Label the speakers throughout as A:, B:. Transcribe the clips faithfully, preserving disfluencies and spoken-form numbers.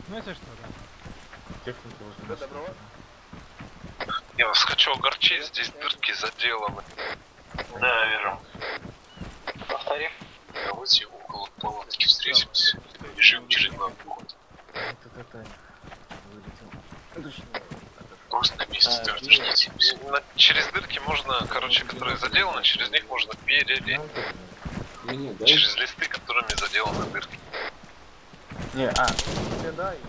A: Ну если что, да.
B: Техника возле доброго.
C: Я вас хочу огорчить, здесь дырки заделаны.
D: Да, вижу.
C: Повтори. Давайте около палатки встретимся. Бежим бежим на вход.
B: Это Таня. Вылетел.
C: Просто на месте стартуйте. Через дырки можно, короче, которые заделаны, через них можно перелезть. Через листы, которыми заделаны дырки.
B: Не, а, тебе да и...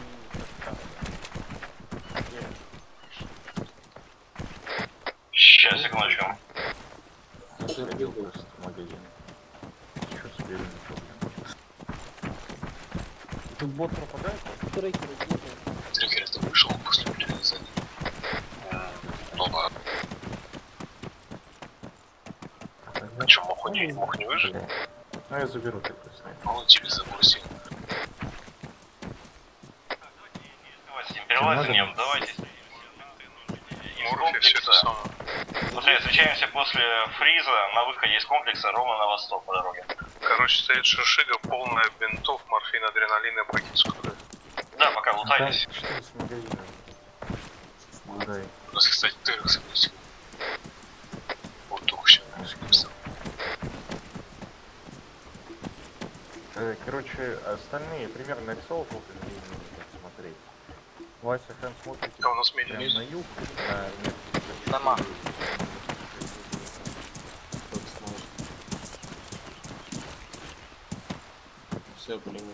D: Сейчас, секундочку.
B: Сходил просто в магазин. Чё с белым проблем? Тут бот пропадает?
E: Трекеры где-то.
C: Трекер это вышел после перелезания. Ну ладно. А чё, мог не, мог не выжить?
B: Ну я заберу ты просто.
C: Ну тебе забросил.
D: С этим перелазанием давайте. Из комплекса. Смотри, встречаемся после фриза на выходе из комплекса ровно на восток по дороге.
C: Короче, стоит шишига, полная бинтов, морфин, адреналин и пакетскую.
D: Да, пока лутайтесь.
B: Что с магазином? Дай.
C: У нас, кстати, терекс есть. Вот только сейчас.
B: Короче, остальные примерно рисовок смотреть. Вася, Хэн, смотрите.
C: Да, у нас медиа.
B: На юг, на...
E: Дома.
F: Все, пулемет.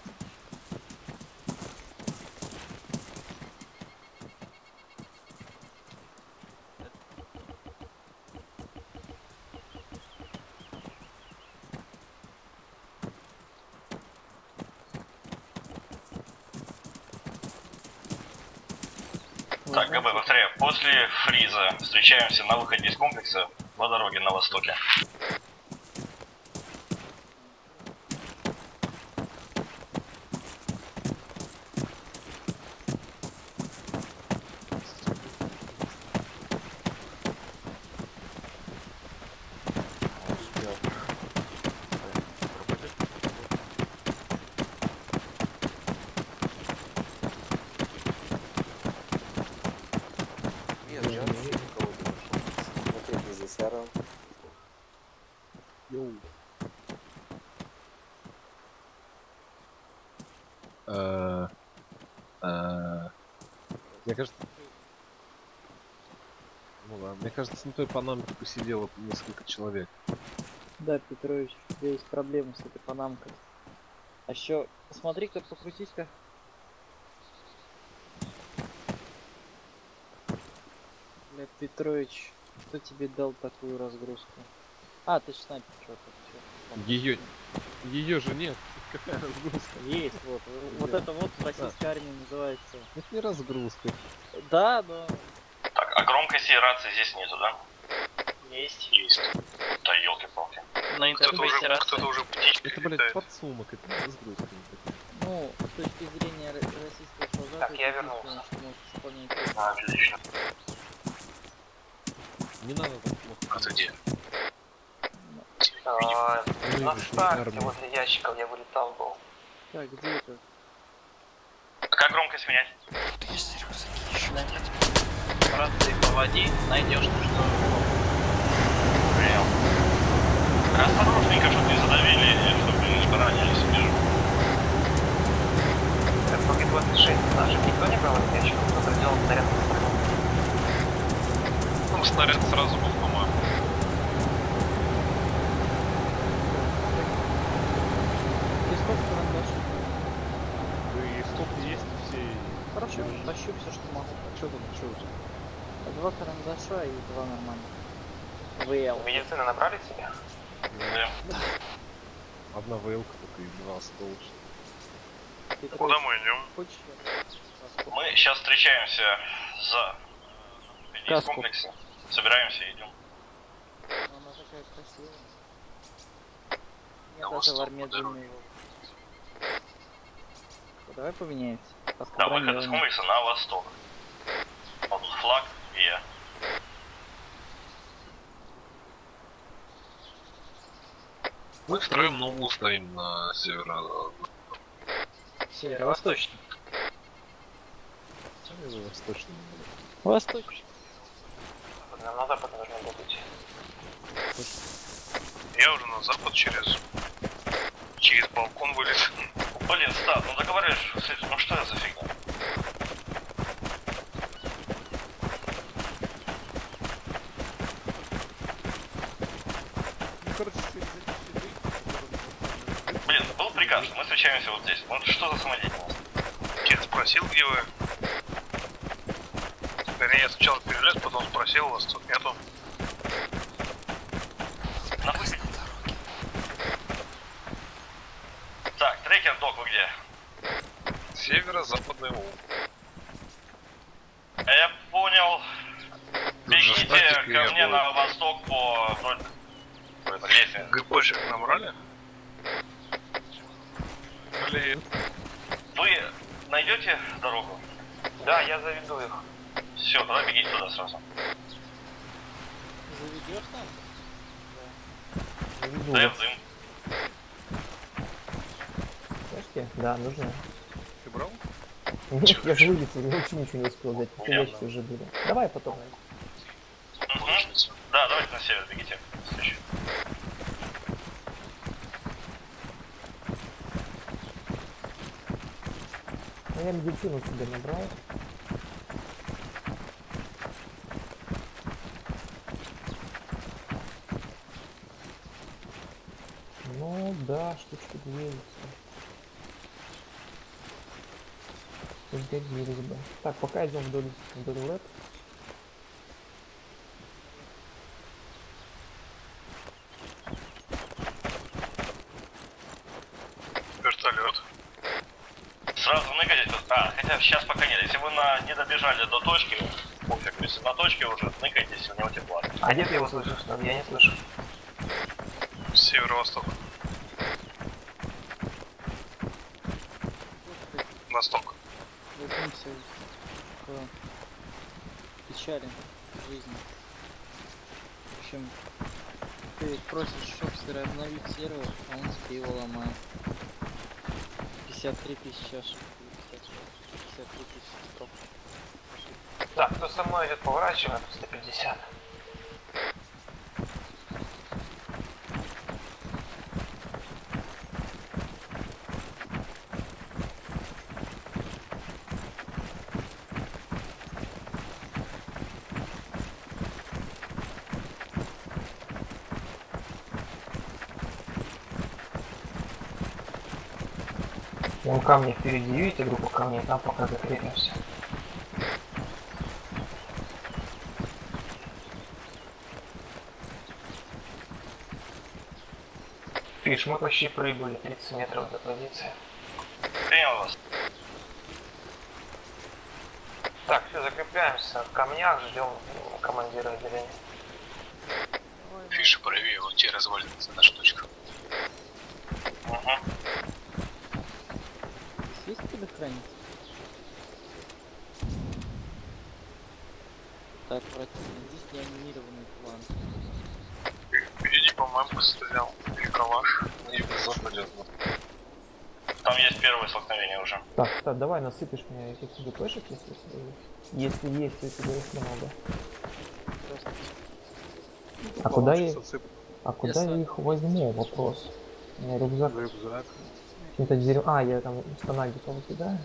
D: Так, ГБ, повторяю, после фриза встречаемся на выходе из комплекса по дороге на востоке.
G: Мне кажется... Ну ладно, мне кажется, на той панамке посидело несколько человек.
E: Да, Петрович, у тебя есть проблемы с этой панамкой. А еще, посмотри-ка, покрутись-ка. Бля, Петрович, кто тебе дал такую разгрузку? А, ты ж снайпер, чё-то.
G: Ее... Ее же нет. Какая разгрузка?
E: Есть, вот. Вот это вот в российской армии называется.
G: Это не разгрузка.
E: Да, но...
D: Так, а громкости и рации здесь нету, да?
E: Есть.
C: Есть.
D: Да елки-палки.
E: На
C: Кто-то уже, кто-то уже птичкой
G: Это, блядь,
C: летает.
G: подсумок, это не разгрузка.
E: Ну, с точки зрения ро- российского солдата...
D: Так, я
E: это
D: вернулся.
E: единственное, что может исполнять.
D: А, отлично.
G: Не надо так плохо.
C: А ты где?
H: А,
G: Ну,
H: на
G: видишь,
H: старте
G: армия.
H: возле ящиков я вылетал был.
E: Так, где это?
D: Какая громкость менять?
H: Рации поводи, найдешь ты что?
D: Принял. Осторожненько, чтобы не задавили, чтобы не поранились, вижу.
H: эр пэ гэ двадцать шесть наших никто не брал из ящиков, кто-то делал снаряд на сторону.
C: Там снаряд сразу был, по-моему.
E: И сколько карандашей?
G: Вы стоп есть все.
E: Хорошо, тащу все, что могу.
G: Что там, что у тебя?
E: Два карандаша и два нормальных. вэ эл.
H: Медицины набрали себе?
D: Да.
G: Одна вейлка только и два столочных.
E: Петрович,
C: Куда мы идем?
E: хочешь я?
D: Мы сейчас встречаемся за выходе из
E: Каску.
D: комплекса. Собираемся и идем.
E: Она такая красивая. Я
C: Да,
E: даже в
C: восток
E: армии
C: по дороге.
E: длинную. Давай поменяемся. Каску
D: Да, выход из
E: бронированную.
D: комплекса на восток. Вот флаг и я.
C: Мы втроем на углу стоим на северо...
E: Северо-восточный.
G: Это восточный.
E: Восточный.
H: Нам на запад нужно было идти.
C: Я уже на запад через... через балкон вылез.
D: Блин, Стас, ну договариваешь, ну что это за фигня?
G: Ну, короче,
D: Блин, был приказ, что мы встречаемся вот здесь. Ну что за самодеятельность?
C: Я спросил, где вы. Вернее, я сначала перелез, потом спросил, вас тут нету.
D: На выходе. Так, трекер, док, вы где?
C: Северо-западный угол.
D: Я понял. Бегите
C: Жестокий
D: ко
C: я
D: мне
C: был.
D: на восток по вдоль по лестнице.
C: ГПшек набрали? Блин.
D: Вы найдете дорогу?
H: Да, я заведу их.
D: Все, тогда бегите туда сразу.
E: Заведешь там?
D: Даем дым.
A: Слышите? Да, нужно.
G: ты брал?
A: Нет, я же вылетел, я вообще ничего не успел взять. Настоящие уже были. Давай потом.
D: Угу. Да, давайте на север бегите. Следующий.
A: Ну, я медицину себе набрал. Ну да, штучки двигаются. Сгодились бы. Так, пока идем вдоль, вдоль лэп.
C: Вертолет.
D: Сразу ныкайте тут. А, хотя сейчас пока нет. Если вы на... не добежали до точки, пофиг, если на точке уже ныкайтесь, у него тепла.
H: А где ты его слышишь? Там я не слышу.
C: Северо-восток. Восток.
E: Вернемся к печали жизни. В общем, ты просишь Шокстера обновить сервер, а он тебе его ломает. пятьдесят три тысячи ошибок. пятьдесят три тысячи строк.
H: Так, кто со мной идет, поворачиваем. сто пятьдесят. Вон камни впереди, видите группу камней, там пока закрепимся. Видишь, мы почти прыгали тридцать метров до позиции.
D: Принял вас.
H: Так, все, закрепляемся в камнях, ждем командира отделения.
C: Фиши правее, вот те развалится наша точка.
D: Угу.
E: Здесь есть предохранитель? Так, противно. Здесь неанимированный план.
C: Впереди, по-моему, стрелял. Или калаш. На юго-западе.
D: Там есть первое столкновение уже.
A: Так, Стас, давай насыпешь мне каких-то ГПшек, если у тебя есть. Если есть, у тебя их много.
E: Просто
A: А куда я,
G: Сосып
A: а куда я их возьму? Вопрос. У меня рюкзак.
G: рюкзак.
A: Каким-то дерев... А, я там стана где-то выкидаю.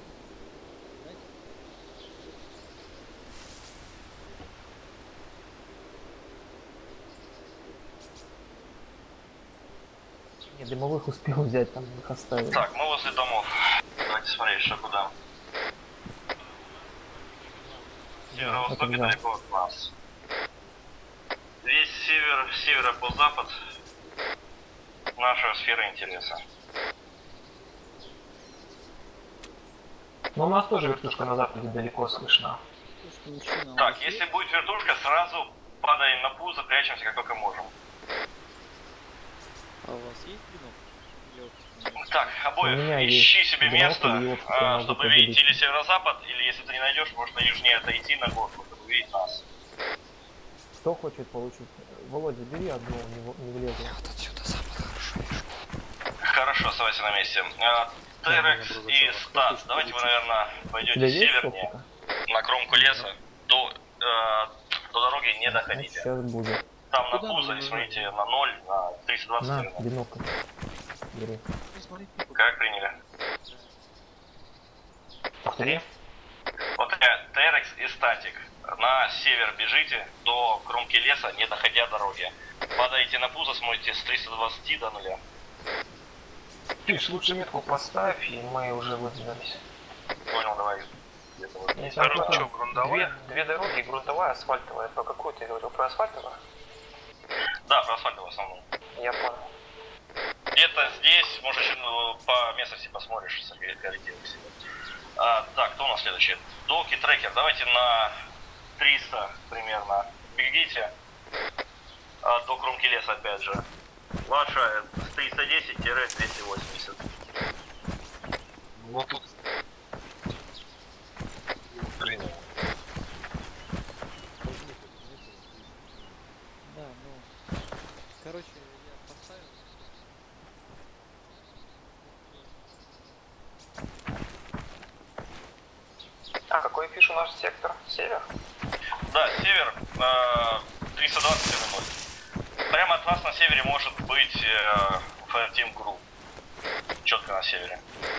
A: Я дымовых успел взять, там их оставил.
D: Так, мы возле домов. Давайте смотреть, что куда. Северо-восток
A: это да.
D: далеко от нас. Весь север, северо-запад наша сфера интереса.
H: Но у нас тоже вертушка на западе далеко слышна.
E: слушай, ничего, на
D: Так,
E: вас
D: если
E: есть?
D: будет вертушка, сразу падаем на пузо, прячемся как только можем.
E: А у вас есть бинокль? Ёпта.
D: Так, обоих,
A: У меня
D: ищи
A: есть
D: себе
A: бинокль,
D: место,
A: и вот
D: а,
A: я могу
D: чтобы видеть
A: поделиться.
D: или северо-запад, или если ты не найдешь, можно южнее отойти на горку, чтобы видеть нас.
A: Кто хочет получить? Володя, бери одну, не, в- не влезу.
D: Хорошо, оставайся на месте. А, Терекс и Стас, давайте вы, наверное,
A: У
D: пойдете
A: тебя есть
D: севернее.
A: оптика?
D: на кромку леса. До, э, до дороги не доходите.
A: Сейчас будет.
D: Там на
E: Куда
D: пузо,
E: мы
D: смотрите, на ноль, на триста двадцать.
A: На,
D: наверное.
A: бинокль. Бери.
D: Как приняли?
A: Повтори.
D: Вот Терекс и Статик. На север бежите до кромки леса, не доходя дороги. Падаете на пузо, смотрите с триста двадцать до нуля.
H: Пиш, лучше метку поставь, и мы уже выдвинулись.
D: Понял, давай. Где-то вот.
H: Если
C: Дорога
H: только
C: что, грунтовая?
H: Две, две дороги, грунтовая, асфальтовая. Про какую ты говорил? Про асфальтовую?
D: Да, про асфальт в основном.
H: Я понял.
D: Где-то здесь, может, еще ну, по местности посмотришь, Сергей, корректируй себя. А, так, кто у нас следующий? Доки, трекер, давайте на триста примерно бегите. А, до кромки леса опять же. Ваша с триста десять - двести восемьдесят.
C: Ну тут... Принял.
E: Да, ну. Короче, я поставил.
H: А какой пишу наш сектор? Север?
D: Да, север, э, триста двадцать ноль. Прямо от вас на севере может быть э, Fireteam Group. Четко на севере.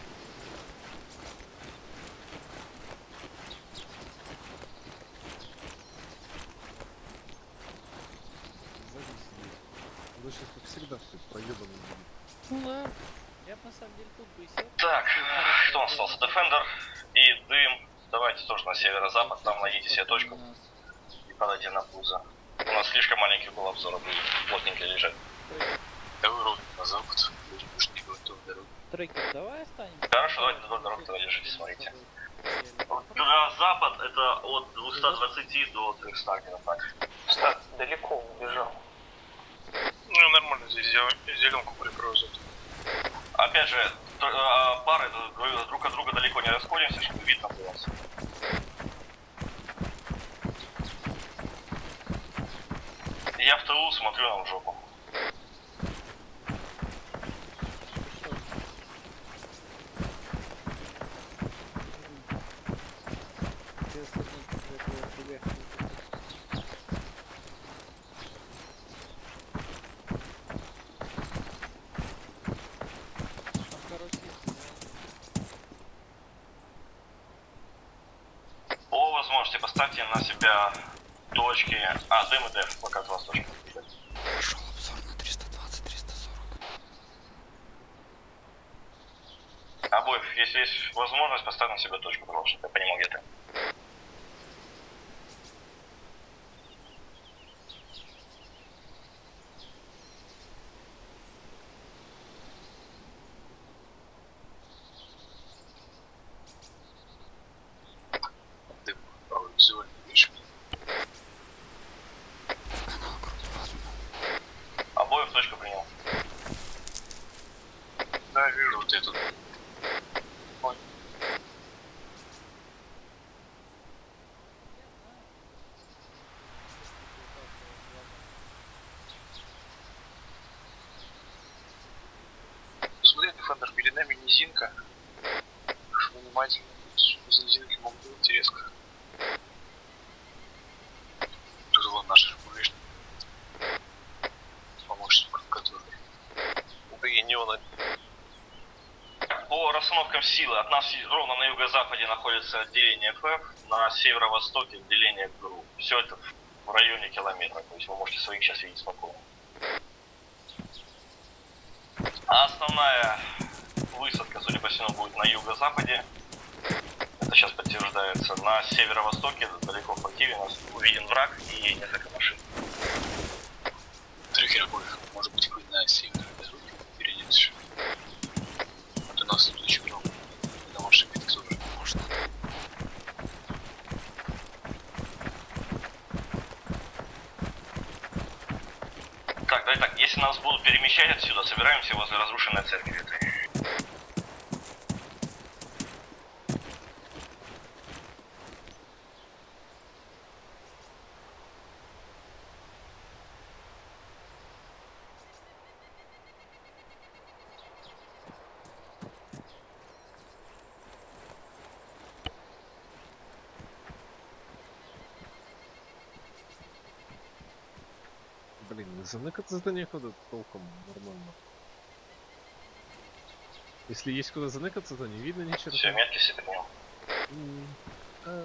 G: Сзади сидеть. Ну сейчас как всегда все проебано будет.
E: Ну да. Я бы на самом деле тут бы и сел.
D: Так, кто у нас остался? Defender и Дым. Давайте тоже на северо-запад, там найдите себе точку и подайте на пузо. У нас слишком маленький был обзор, будет плотненько лежать.
C: Давай ровно на запад. Будем уж не готовы дорогу.
E: Трекер, давай останемся.
D: Хорошо, давайте до дорог тогда лежите, смотрите. Туда запад это от двухсот двадцати до трехсот, где-то так.
H: Стат далеко убежал.
C: Ну нормально, здесь зеленку прикрою зато.
D: Опять же, пары друг от друга далеко не расходимся, чтобы видно было. Я в тылу смотрю нам в жопу. По возможности поставьте на себя точки. А, Дым и Деф, пока от вас точки.
I: Пошел обзор на триста двадцать триста сорок.
D: Обоих, если есть возможность, поставь на себя точку, потому что я понимаю, где ты.
C: Ты визуально видишь.
I: В канал группу возьму.
D: Обоих точку принял.
C: Да, вижу, вот я тут. Смотри, Defender, перед нами низинка. Внимательно. Из низинки могут быть резко. Тут вон наш регулишник. Помощник, который. Убей не он.
D: По расстановкам силы от нас ровно на юго-западе находится отделение эф эф, на северо-востоке отделение ГРУ. Все это в районе километра, то есть вы можете своих сейчас видеть спокойно. А основная высадка, судя по всему, будет на юго-западе. Это сейчас подтверждается. На северо-востоке, далеко в активе, у нас увиден враг и несколько машин.
C: Трекер обоих. Может быть, хоть на северной дороге перейдешь. Вот у нас тут очень много. На машине тоже.
I: Можно.
D: Так, давай так, если нас будут перемещать отсюда, собираемся возле разрушенной церкви этой.
G: Заныкаться за некуда толком нормально. Если есть куда заныкаться, то не видно ни черта.
D: Все, метки все поднял.
G: М, а.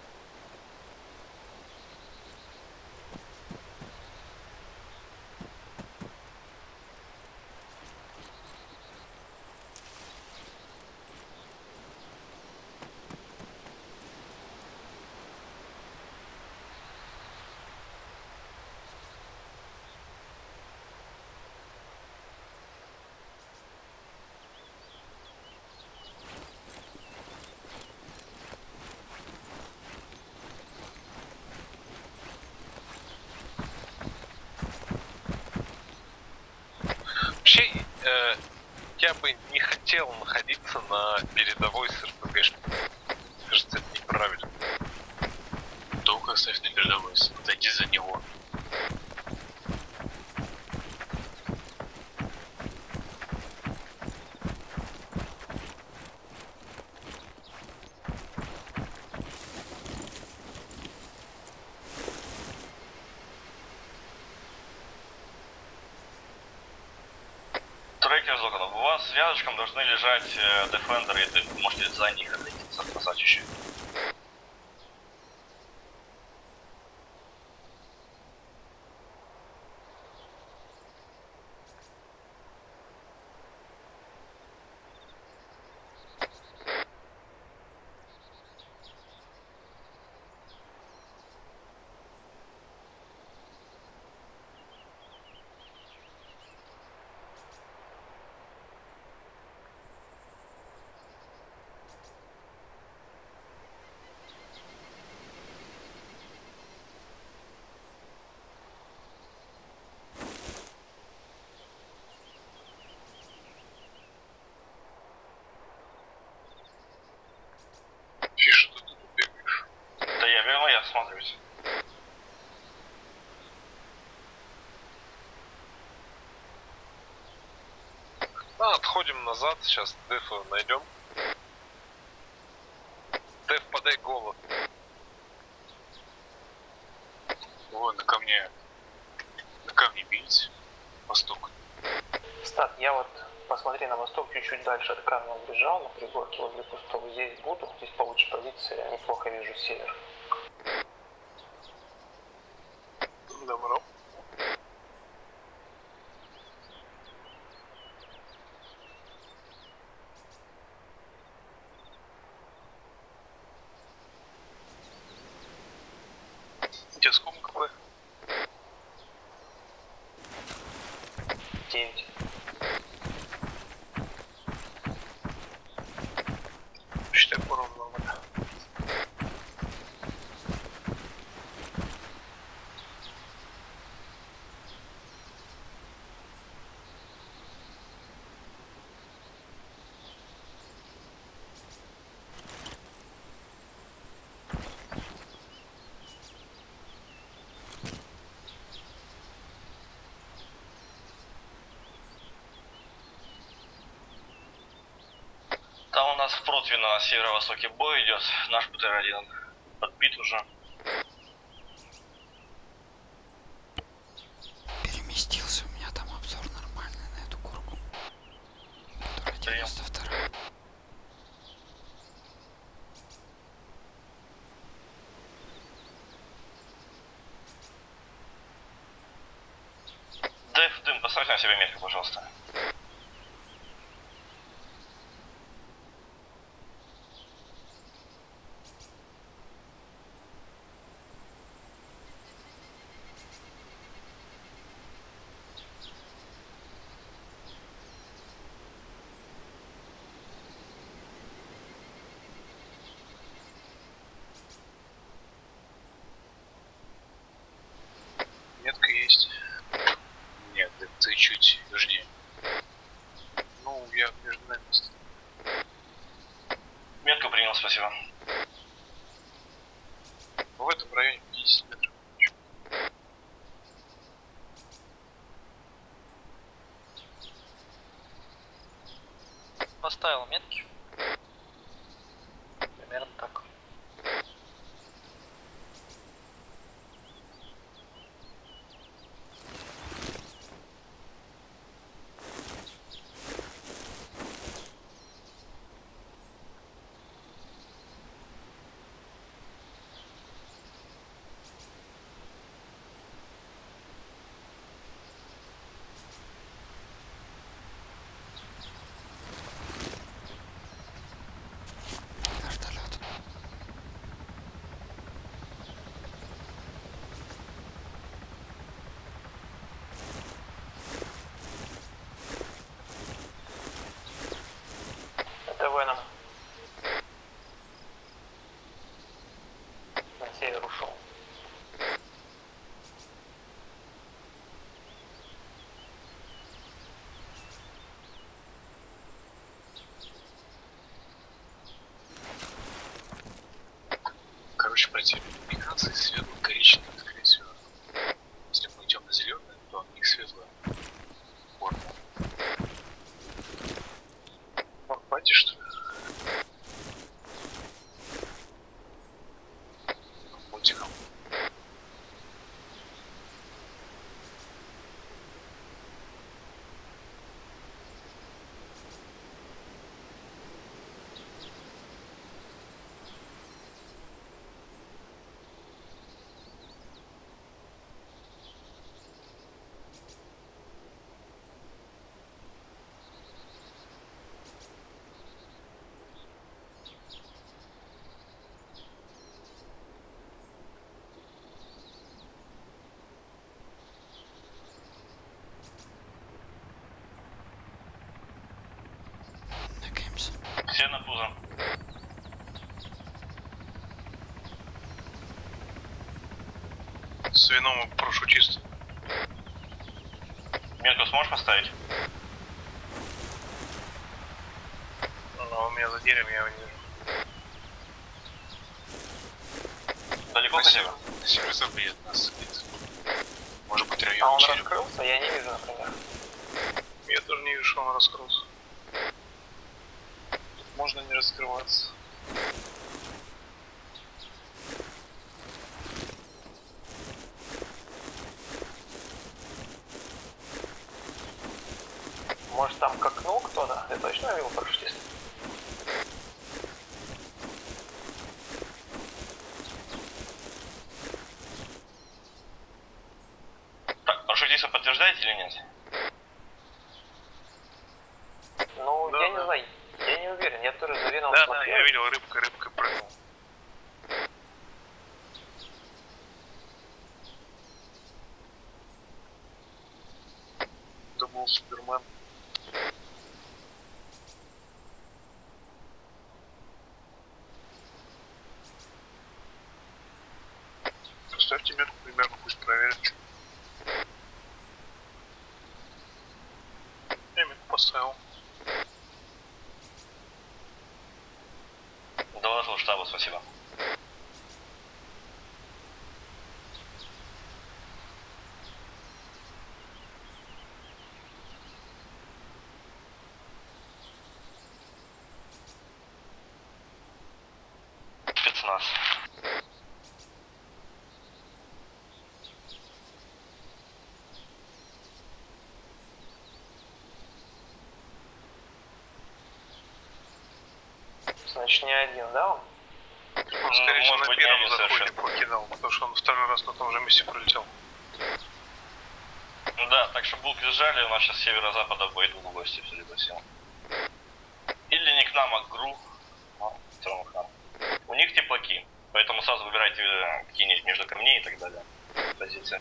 C: Вообще, э, я бы не хотел находиться на передовой с РПГшкой. Кажется, это неправильно.
B: Только оставь на передовой, отойди за него.
D: Трекер Зоконов, у вас рядышком должны лежать э, дефендеры, и ты можете за них отойти, спасать чуть-чуть.
C: Фиша, ты тут бегаешь.
D: Да я верну, я осматриваюсь.
C: А, отходим назад, сейчас Дефа найдем. Деф, подай голод.
B: Вон на камне. На камне бить. Восток.
H: Стат, я вот посмотри на восток, чуть-чуть дальше от камня отбежал, на пригорке возле кустов. Здесь буду, здесь получше позиция, неплохо вижу север.
C: Добро. У тебя сколько КП?
H: девять.
C: Считай, поровну надо.
D: Там у нас в противе на северо-востоке бой идет, наш БТР один подбит уже.
I: Переместился, у меня там обзор нормальный на эту горку. Которая девяносто вторая.
D: Дэв, дым, поставь на себя метку, пожалуйста.
C: Метка есть.
B: Нет, ты, ты чуть южнее.
C: Ну, я между нами стою.
D: Метку принял, спасибо.
C: В этом районе пятьдесят метров.
E: Поставил метки. Примерно так.
H: Трекер ушел.
C: Короче, противник миграции светло-коричневый, скорее всего. Если мы идем на зеленый, то у них светлая форма. Пати, что ли? Мультиком.
D: Все на пузо.
C: С вином прошу чисто.
D: Метку сможешь поставить?
C: Но у меня за деревом, я его не вижу.
D: Далеко от тебя?
C: Северо-запад нас садится. Может быть,
H: А
C: район
H: он
C: черепа.
H: раскрылся? Я не вижу, например.
C: Я тоже не вижу, что он раскрылся. Тут можно не раскрываться.
H: Может там к окну кто-то? Ты точно его парашютист?
D: Так, парашютиста подтверждаете или нет?
H: Ну,
C: Да,
H: я
C: да.
H: не знаю. Я не уверен. Я тоже за вином
C: Да, да,
H: смотрел.
C: я видел, рыбка, рыбка прыгнул. Думал, Супермен. Поставьте метку примерно, пусть проверят. Я метку поставил.
D: Доложил штабу, спасибо. Спецназ.
H: Значит, не один, да, он?
C: Он, скорее всего,
D: может
C: на
D: быть, не
C: первом
D: один
C: заходе
D: совершенно.
C: покидал, потому что он второй раз на том же месте пролетел.
D: Ну да, так что булки сжали, у нас сейчас с северо-запада будет в гости, судя по всему. Или не к нам, а к ГРУ. Но все равно к нам. У них теплаки, поэтому сразу выбирайте э, какие-нибудь между камней и так далее позиции.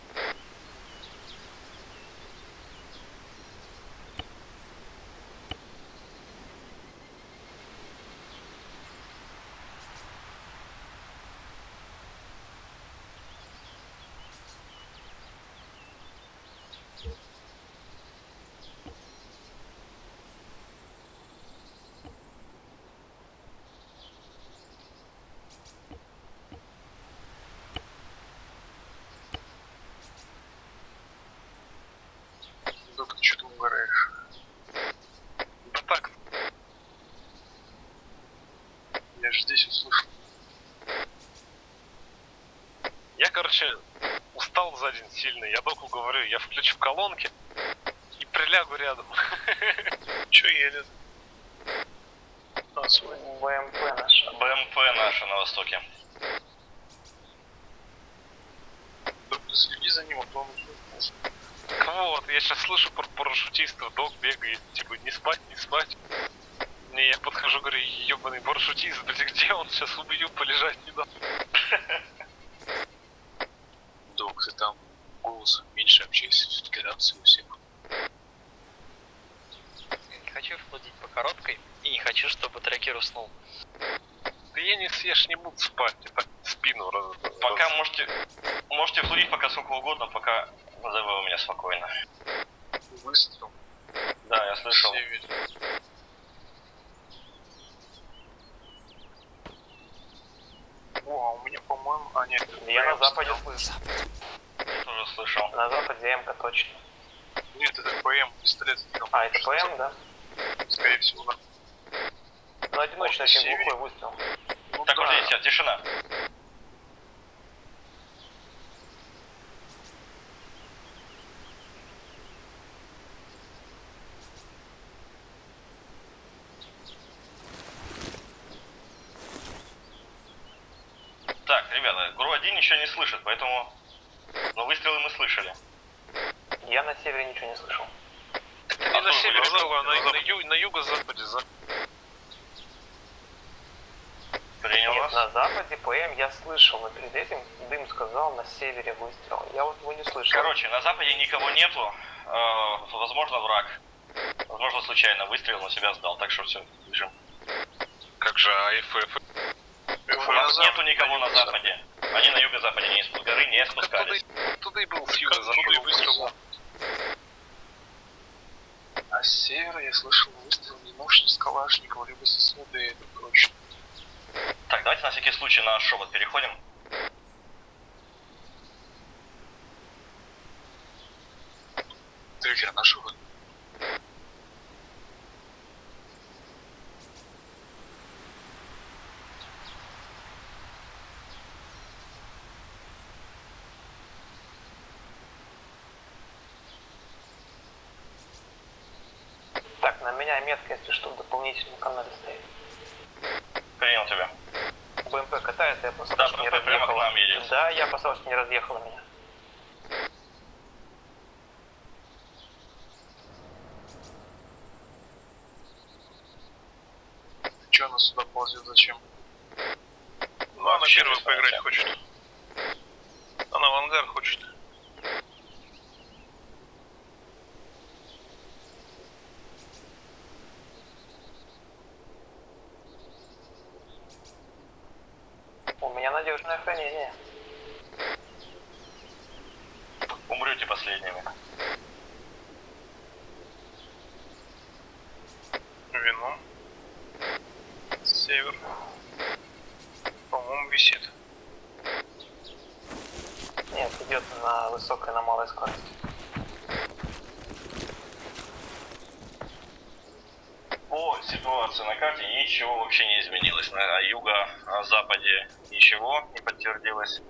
C: Док, ты что-то угораешь. Да так. Я же здесь услышал. Я, короче, устал за день сильно. Я доку говорю, я включу колонки и прилягу рядом. Че едет? А, свой.
H: БМП наш.
D: БМП наши на востоке.
C: Док, ты следи за ним, а то он уже... Вот, я сейчас слышу про парашютистов, док бегает, типа, не спать, не спать. Не, я подхожу, говорю, ебаный парашютист, блядь, где он? Сейчас убью, полежать не дам. Док, ты там голосом меньше общайся, все-таки рации у всех.
J: Не хочу платить по короткой и не хочу, чтобы трекер уснул.
C: Да я не съешь, не буду спать, я так не сплю. спину. Раз,
D: Пока
C: раз...
D: можете, можете флудить пока сколько угодно, пока назову у меня спокойно.
C: Выстрел.
D: Да, я слышал.
C: Север. О, а у меня, по-моему... А, нет.
H: Я на западе слышу.
D: Я тоже слышал.
H: На западе М-ка точно.
C: Нет, это ПМ, пистолет.
H: А, это ПМ, да?
C: Скорее всего, да.
H: Ну, одиночный, очень глухой выстрел.
C: Ну,
D: Так,
C: да.
D: уже есть, тишина. Так, ребята, ГРУ один ничего не слышит, поэтому... Но выстрелы мы слышали.
H: Я на севере ничего не слышал.
C: Это не
D: А
C: на
D: то
C: севере
D: были
C: было, а на,
D: запад.
C: на, ю, на юго-западе. За...
D: Принял
H: Нет,
D: вас.
H: на западе ПМ я слышал, но перед этим Дым сказал на севере выстрел. Я вот его не слышал.
D: Короче, на западе никого нету. Э, возможно, враг. Возможно, случайно выстрел, но себя сдал. Так что все, бежим.
C: Как же АФФ?
D: У нас нету никого на западе. Они на юго-западе не спу- горы не спускались.
C: Туда и был с юго-запада выстрел. А с севера я слышал выстрел не может с Калашникова, либо со СВД, это точно.
D: Так, давайте на всякий случай на шепот переходим.
C: Трекер на шепот.
H: Так, на меня метка, если что, в дополнительном канале стоит.
D: Принял тебя.
H: БМП катается, я
D: Да,
H: опасался, что не
D: БМП прямо к
H: разъехала.
D: нам едет.
H: Да, я опасался, что не разъехала меня.
C: Че она сюда ползет, зачем? Ну, она
D: Вообще
C: первая
D: без
C: поиграть
D: понятия.
C: хочет. Она в ангар хочет.
H: У меня надежное хранение.
D: Умрете последними.
C: Вино. Север. По-моему, висит.
H: Нет, идет на высокой, на малой скорости.
D: По ситуации на карте ничего вообще не изменилось. На юго-западе ничего не подтвердилось.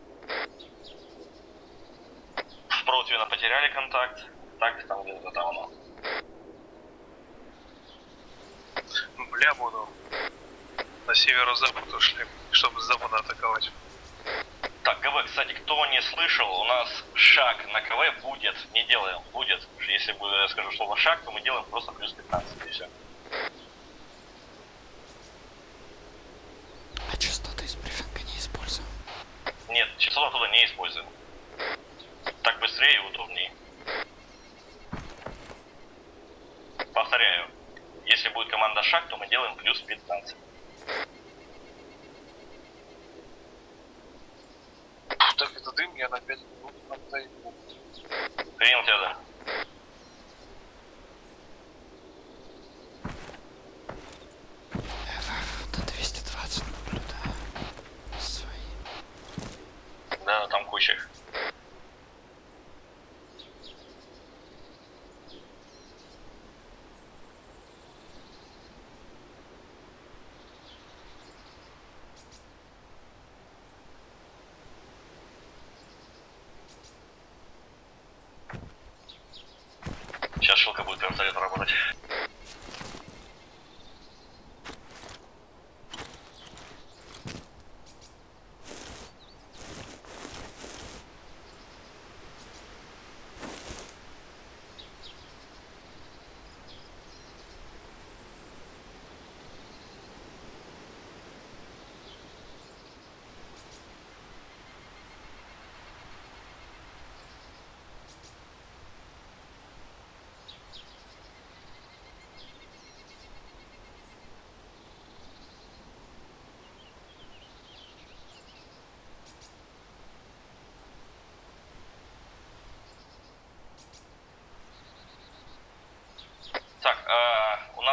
D: В Протвино потеряли контакт. Так, там где-то там оно.
C: Бля, буду на северо-запад ушли, чтобы с запада атаковать.
D: Так, ГВ, кстати, кто не слышал, у нас шаг на КВ будет, не делаем, будет. Если буду, я скажу слово шаг, то мы делаем просто плюс пятнадцать, и все.
I: А частоты из брифинга не используем.
D: Нет, частоту оттуда не используем. Так быстрее и удобнее. Повторяю, если будет команда шаг, то мы делаем плюс пятнадцать.
C: Так, это дым, я на пять минут отойду.
D: Принял тебя, да.
I: ФФ до двести двадцать наблюдаю. Свои.
D: Да, там куча их.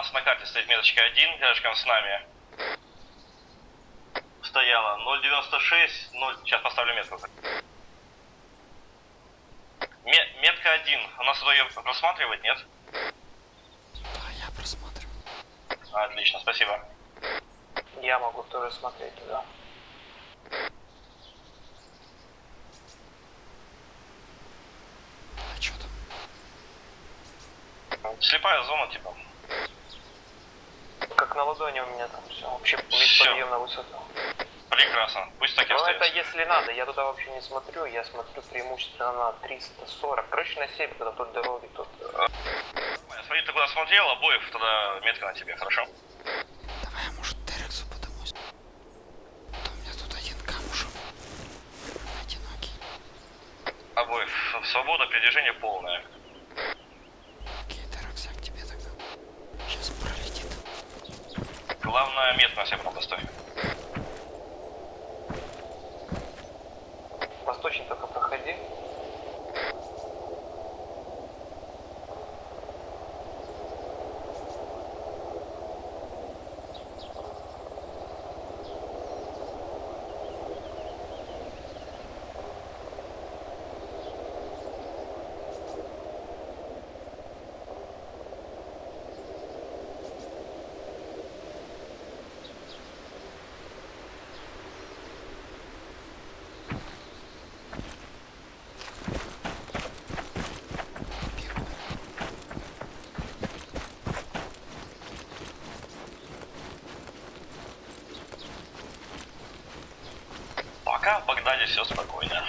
D: нас на карте стоит меточка один, рядышком с нами. Стояла ноль девяносто шесть, ноль... Сейчас поставлю метку. Метка один. У нас ее просматривает, нет?
I: Да, я просматриваю.
D: Отлично, спасибо.
H: Я могу тоже смотреть туда.
I: А что там?
D: Слепая зона, типа.
H: Как на ладони у меня там все. Вообще весь
D: Всё.
H: подъем на высоту.
D: Прекрасно. Пусть так и
H: Но это
D: остается.
H: если надо, я туда вообще не смотрю, я смотрю преимущественно на триста сорок. Короче, на север, когда тут дороги, тут...
D: Смотри, ты куда смотрел, обоев, тогда метка на тебе, хорошо?
I: Давай я, может, Терексу подамусь. А то у меня тут один камушек. Одинокий.
D: Обоев. Свобода передвижения полная.
I: Окей, Терекс, я к тебе тогда. Сейчас пролетит.
D: Главное, метка на себя потом достой.
H: Восточный только проходи.
D: Пока в Багдаде все спокойно.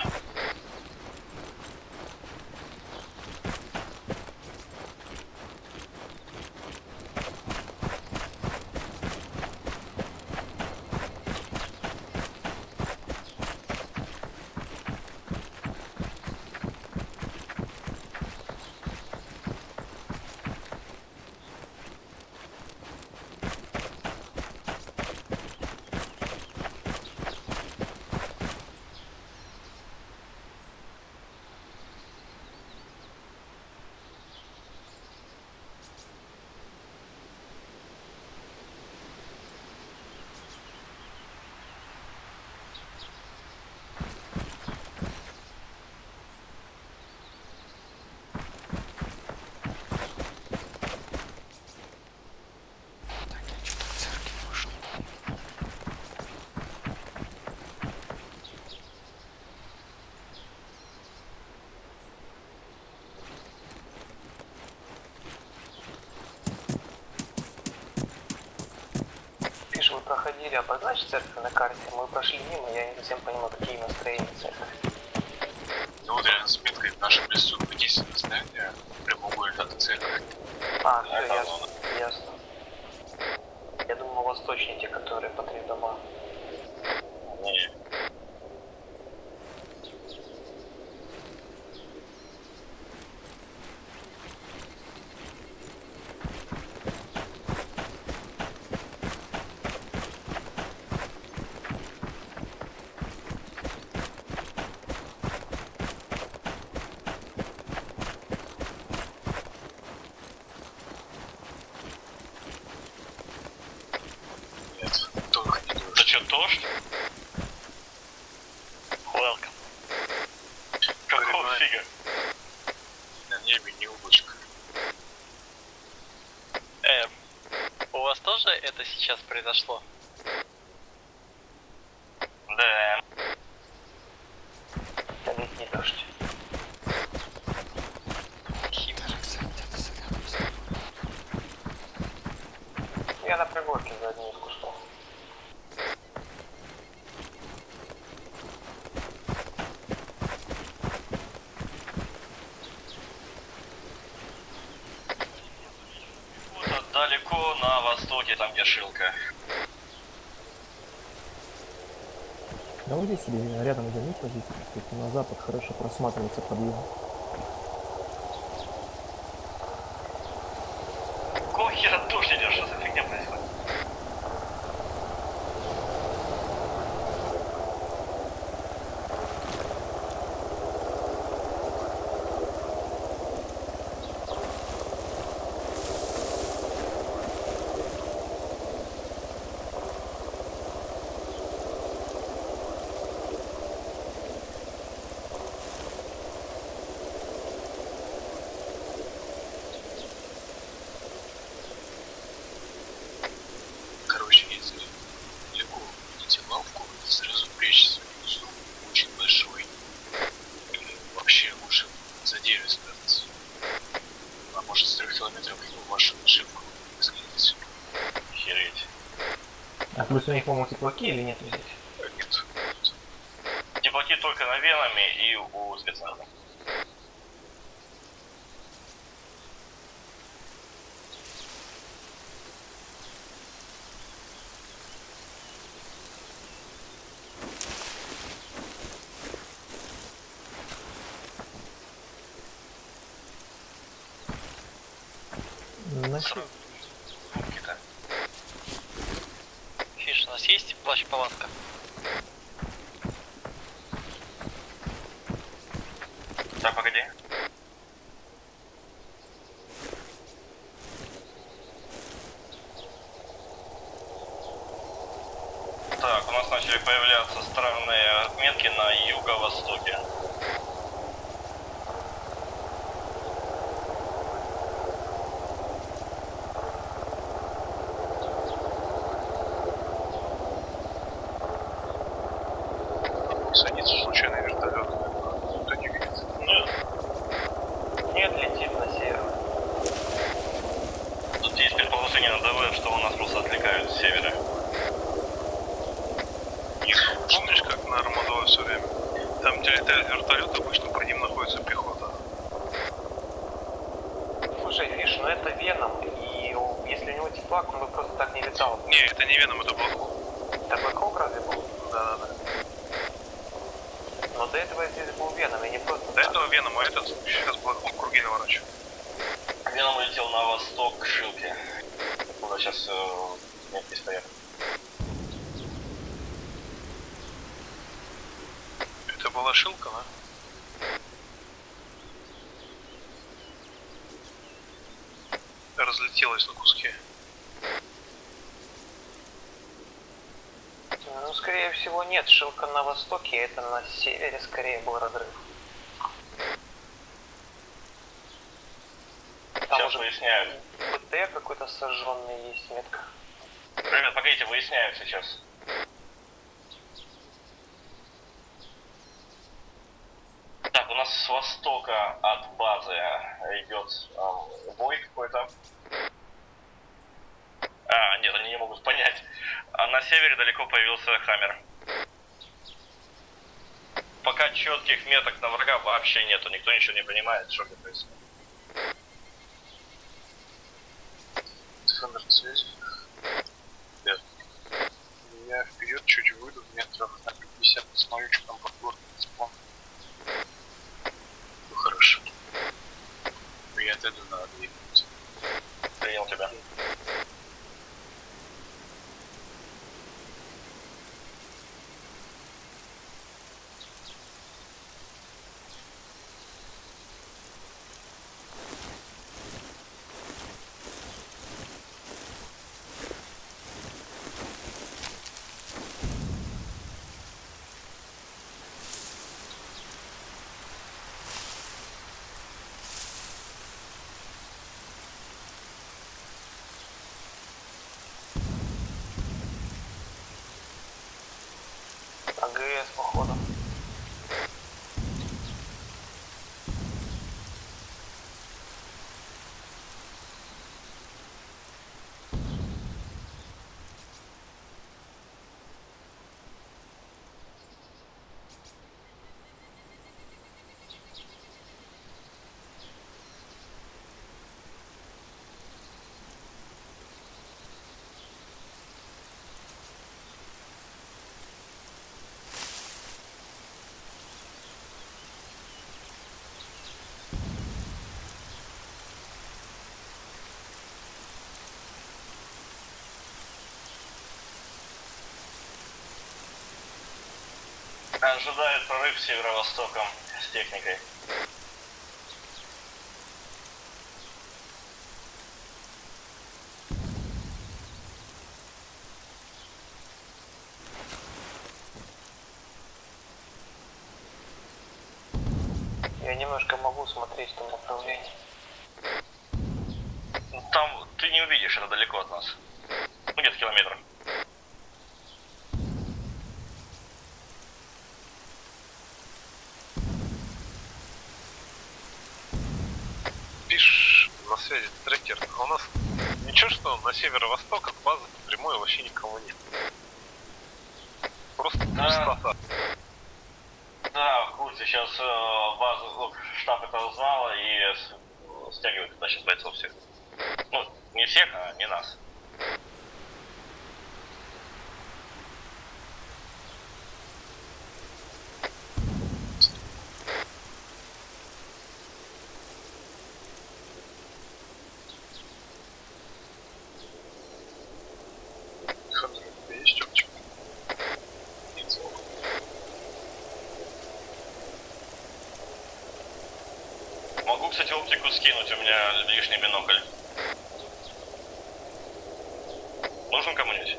I: Так, я что-то в церкви вышел.
H: Пишем, вы проходили, обозначь церковь на карте. Мы прошли мимо, я не совсем понимаю, какие настроения церковь.
C: Ну вот рядом с меткой в нашем лесу единственное здание, прямоугольник от церкви.
H: А, все, ясно, ясно. Я думал, восточнее те, которые по три дома.
D: Не.
C: Нет, только не
D: Да
C: дождь.
D: что, дождь? Welcome. Какого
C: Понимаю.
D: фига?
C: На небе не облачко.
J: Эм, у вас тоже это сейчас произошло?
D: Да.
H: Это летний дождь.
I: Терекс, я где-то за рядом с тобой.
H: Я на пригорке за одним из кустов.
D: Вот далеко на востоке, там где Шилка.
A: Наводи себе рядом займись позицию. Тут на запад хорошо просматривается подъем.
D: Какого хера дождь идет, что за фигня происходит?
C: найти лавку, сразу прячься внизу, очень большой. Вообще лучше за дерево спрятаться. А может с трех километров его вашу ошибку следить.
D: Хереть.
A: А плюс у них, по-моему, теплаки или нет здесь?
C: Нет.
D: Теплаки только на венами и у спецназа.
A: Значит,
D: Сумки-то.
J: Фиш, у нас есть плащ-палатка?
D: Так, погоди. Так, у нас начали появляться странные отметки на юго-востоке.
C: Садится случайный вертолет. Никто не видит.
D: Ну,
H: Нет, летит на север.
D: тут есть предположение на ДВ, что у нас просто отвлекают с севера.
C: Их, помнишь, как на Армадо все время? Там, где летает вертолет, обычно по ним находится пехота.
H: Слушай, Фиш, ну это Веном, и у- если у него теплак, он бы просто так не летал.
C: Не, это не Веном, это Блэкхолл.
H: Это Блэкхолк разве был?
C: Да-да-да.
H: Но до этого здесь был Веном, и не просто
C: До
H: так.
C: этого Веном, а этот сейчас Блэкхолл круги наворачивает.
D: Веном улетел на восток к Шилке. Куда сейчас э, метки стоят.
C: Это была Шилка, да? Разлетелась на куски.
H: Ну, скорее всего, нет. Шилка на востоке, это на севере скорее был разрыв. Там
D: Сейчас
H: уже
D: выясняют.
H: БТ какой-то сожженный есть, метка.
D: Ребят, погодите, выясняют сейчас. Так, у нас с востока от базы идет эм, бой какой-то. А, нет, они не могут понять. А на севере далеко появился Хаммер. Пока четких меток на врага вообще нету, никто ничего не понимает, что это происходит.
C: Фендер на связи. Да. Я вперед чуть выйду метров на пятьдесят посмотрю, что там под городом спон. Ну хорошо. Я отойду на две минуты.
D: Принял тебя.
H: АГС, походу.
D: Ожидают прорыв северо-востоком с техникой.
H: Я немножко могу смотреть в том направлении.
D: Там ты не увидишь, это далеко от нас. Ну, где-то километр.
C: связи, трекер. У нас ничего, что на северо-восток от базы прямой вообще никого нет. Просто
D: Да.
C: пустота.
D: Да, в курсе. Сейчас э, база, ну, штаб это узнала и с- стягивает туда сейчас бойцов всех. Ну, не всех, а не нас.
C: Александр, у тебя есть оптика? Нет звука.
D: Могу, кстати, оптику скинуть, у меня лишний бинокль. Нужен кому-нибудь?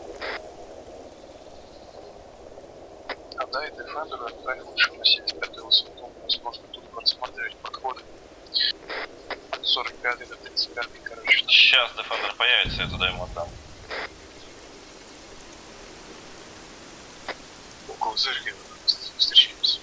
C: Отдай Defender, отправь лучше на семьдесят пятую высоту. Возможно, тут просматривать подходы. сорок пятый до тридцать пятый, короче.
D: Сейчас Defender появится, я туда ему отдам.
C: Около церкви встречаемся.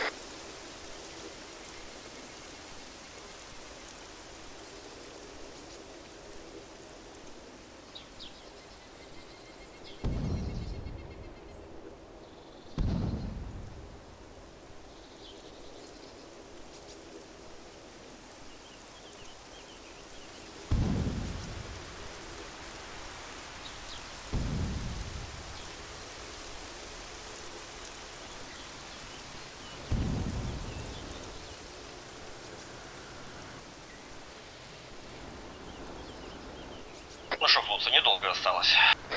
D: Ну что, хлопцы, недолго осталось.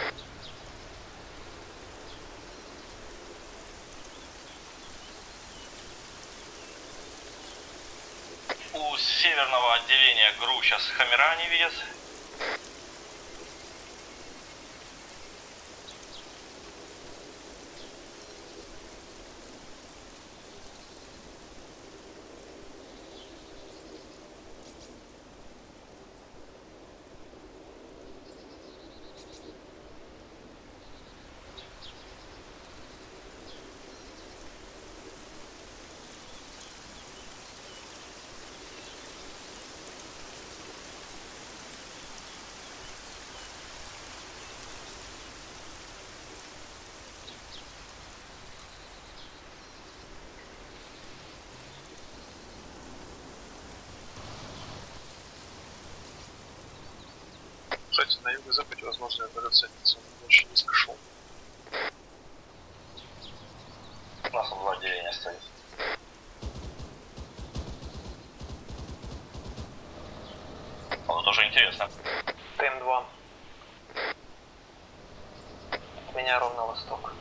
D: У северного отделения ГРУ сейчас хаммера не видят.
C: Кстати, на юго-западе, возможно, вертолет садится. Он очень низко шел.
D: У нас два отделения стоит. Вот тоже интересно.
H: ТМ-два. От меня ровно восток.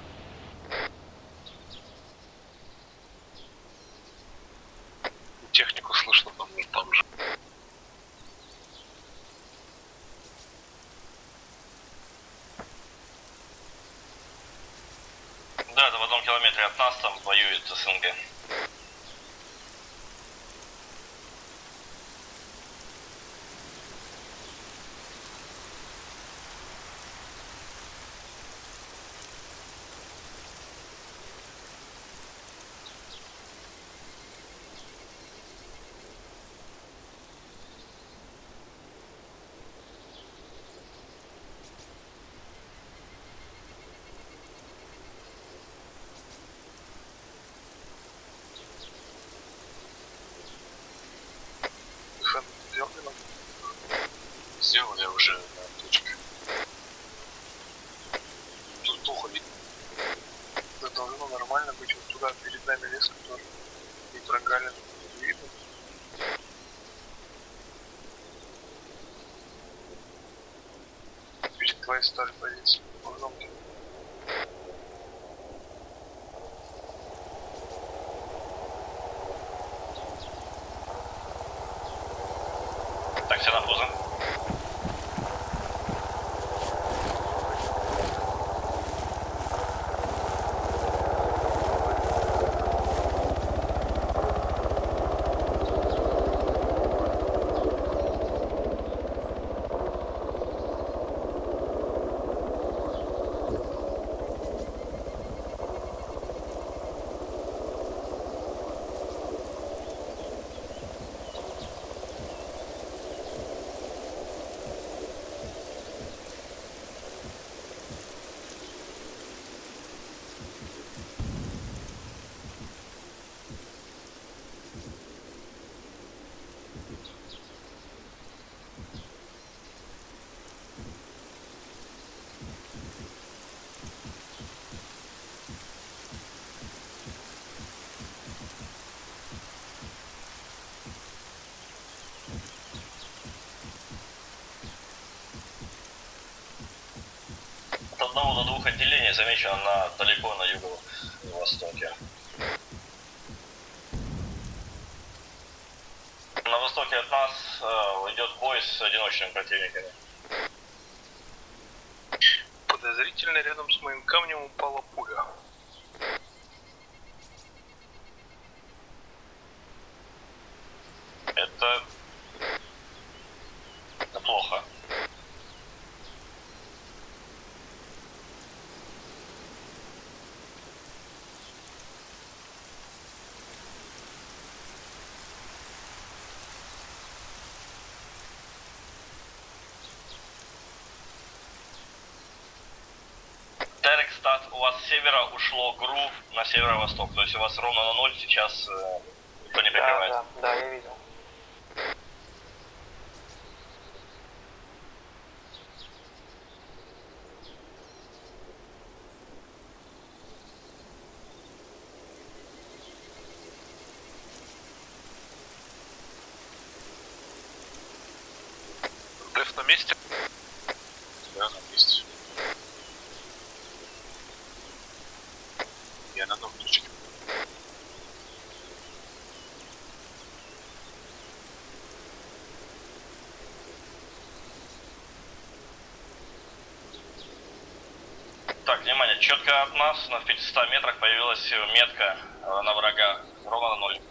C: Технику слышно там, там же.
D: Да, это в одном километре от нас там воюет СНГ.
C: Сделали? Сделал я уже на точке. Тут плохо видно. Это должно нормально быть. Вот туда перед нами лес, который не прогален. Видно. Перед твоей старой позицией. Должно быть.
D: Так, все на пузо. замечено на далеко на юго-востоке. На востоке от нас э, идет бой с одиночными противниками.
C: Подозрительно рядом с моим камнем упала пуля.
D: Это... Это плохо. Терекстат, у вас с севера ушло ГРУ на северо-восток, то есть у вас ровно на ноль сейчас э, никто не прикрывает.
H: Да, да, да, я видел.
C: Дэф на месте?
B: Да, на месте. Я на новом ключе.
D: Так, внимание, четко от нас на пятистах метрах появилась метка э, на врага, ровно на ноль.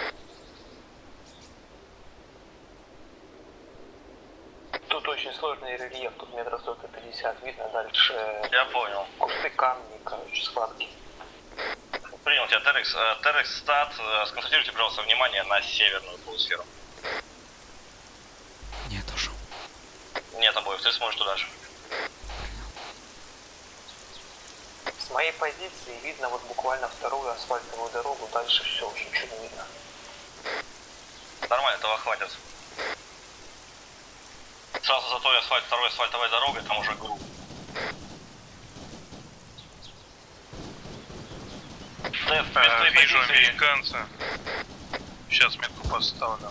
H: Тут очень сложный рельеф, тут метров сто пятьдесят, видно дальше.
D: Я понял.
H: Кусты, камни, короче, складки.
D: Принял тебя, Терекс. Э, Терекс стат, э, сконцентрируйте, пожалуйста, внимание на северную полусферу.
I: Нет уж.
D: Нет обоих, ты сможешь туда же.
H: С моей позиции видно вот буквально вторую асфальтовую дорогу, дальше все очень чудо видно.
D: Нормально, этого хватит. Сразу за той асфальт, второй асфальтовой дорогой, там уже ГРУ. Дэв,
C: А, вижу
D: позиции.
C: американца. Сейчас метку поставлю.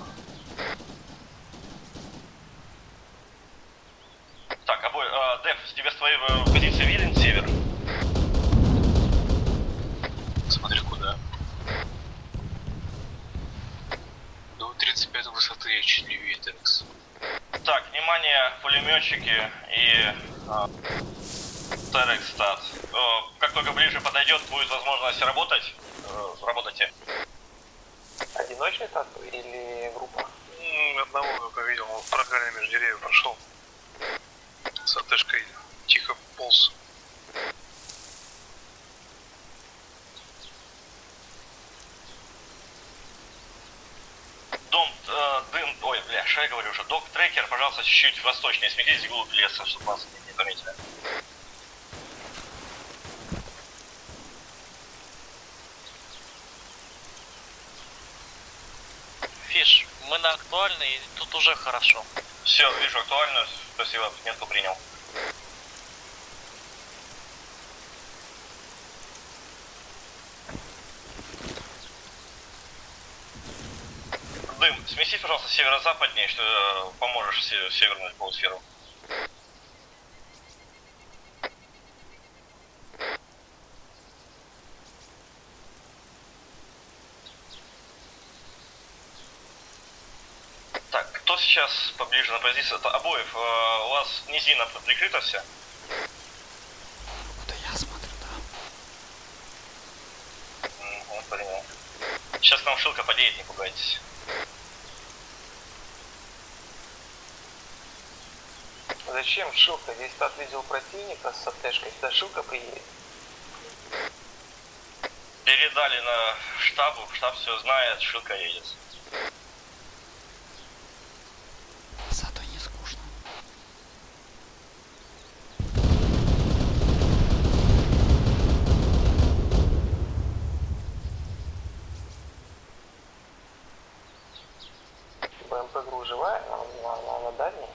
D: Так, обои, э, Дэв, тебе с твоей э, позиции виден север?
B: Смотри куда. До тридцать пять высоты я чуть левее Терекс.
D: Так, внимание, пулеметчики и э, Терекстат. Э, как только ближе подойдет, будет возможность работать. Э, работайте.
H: Одиночный так или группа?
C: М, Одного только видел, он в прогалине между деревьев прошел. С АТшкой тихо полз.
D: Дом, э, дым, ой, бля, что я говорю уже, док трекер, пожалуйста, чуть-чуть восточнее, сметитесь вглубь леса, чтобы вас не заметили.
J: Фиш, мы на актуальной, и тут уже хорошо.
D: Все, вижу актуальную, спасибо, метку принял. Дым, сместись, пожалуйста, северо-западнее, что э, поможешь в северную полусферу. Так, кто сейчас поближе на позицию? Это обоев. Э, у вас низина прикрыта вся?
I: Это я смотрю, да.
D: Угу, понял. Сейчас к нам шилка подъедет, не пугайтесь.
H: Зачем Шилка? Здесь стат видел противника с АТшкой, сюда Шилка приедет.
D: Передали на штабу, штаб все знает, Шилка едет.
I: Зато не скучно.
H: БМП ГРУ живая на, на, на, на дальней?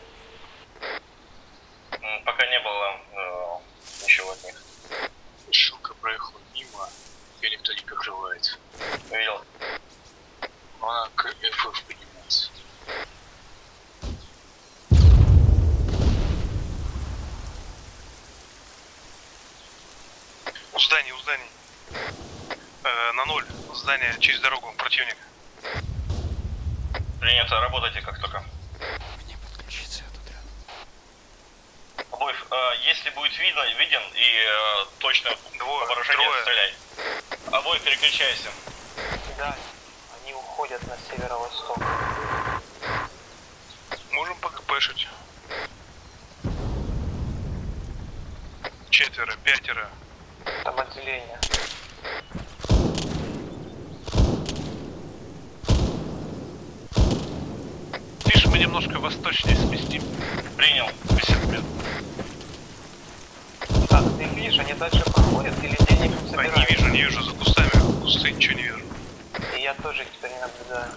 D: М, Пока не было э, ничего от них.
B: Шилка проехала мимо, ее никто не прикрывает.
D: Видел.
B: Она к эф эф поднимается.
C: Э, на ноль. Здание через дорогу. Противник.
D: Принято, работайте как только.
I: Мне подключиться, я тут рядом.
D: Обоев, э, если будет видно, виден и э, точно вооружение, стреляй. Обоев, переключайся.
H: Да, они уходят на северо-восток.
C: Можем ПКПшить. Четверо, пятеро.
H: Там отделение.
C: Тише, мы немножко восточнее сместим.
D: Принял.
H: Так, ты их видишь, они дальше проходят или дельником
C: А,
H: собираются?
C: не вижу, не вижу, за кустами. Кусты, ничего не вижу.
H: И я тоже их теперь не наблюдаю.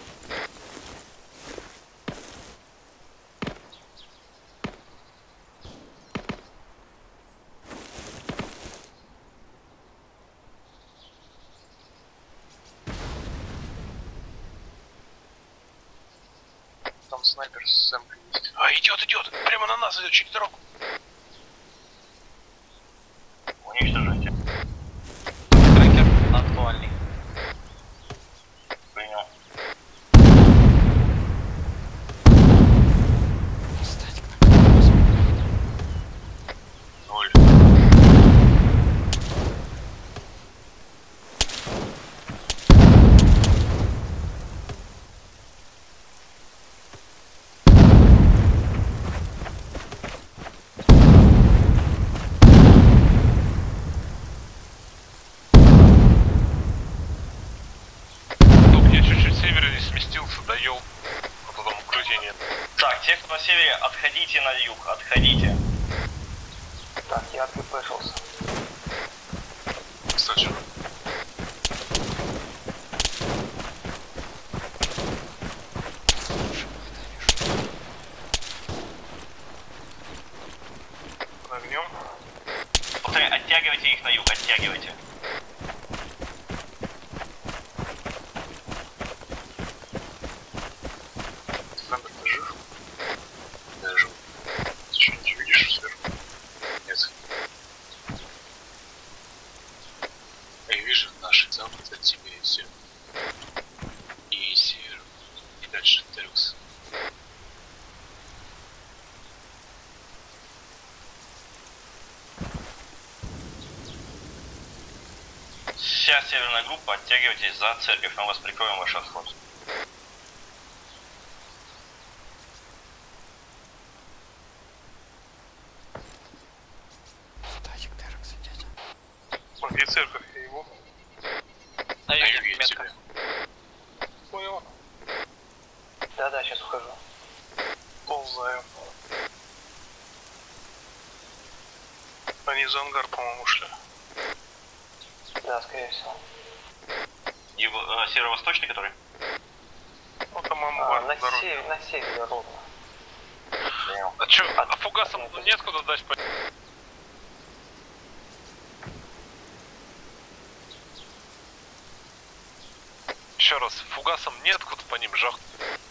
C: Там снайпер с сэмкой есть. А, идет, идет! Прямо на нас идет, через дорогу.
D: Уничтожайте.
J: Трекер актуальный.
D: Принял.
I: Статик на какой посмотрит.
D: Ноль.
C: Док, я чуть-чуть севернее сместился, доел. А потом укрытия нет.
D: Так, те, кто на севере, отходите на юг, отходите.
H: Так, я отпешился.
C: Кстати. Огнем.
D: Повторяю, оттягивайте их на юг, оттягивайте.
C: Сандер, ты жив? Я жив. Ты что, не видишь сверху? Нет. Я вижу наши запад от тебя и все. И север. И дальше Терекс.
D: Вся северная группа, оттягивайтесь за церковь, мы вас прикроем ваш отход.
I: Статик, Терекс, идете.
C: Где церковь? Я его.
J: На
C: Я
J: юге
C: вижу
J: метка.
C: тебя. Понял.
H: Да-да, сейчас ухожу.
C: Ползаю. Они за ангар, по-моему, ушли.
H: Да, скорее всего.
D: Его, э, северо-восточный, который?
C: Ну, по-моему,
H: А,
C: в
H: на,
C: дороге.
H: север, на севере ровно.
D: Принял.
C: А чё, а фугасом нет куда дать по... Еще раз, фугасом нет куда по ним жах.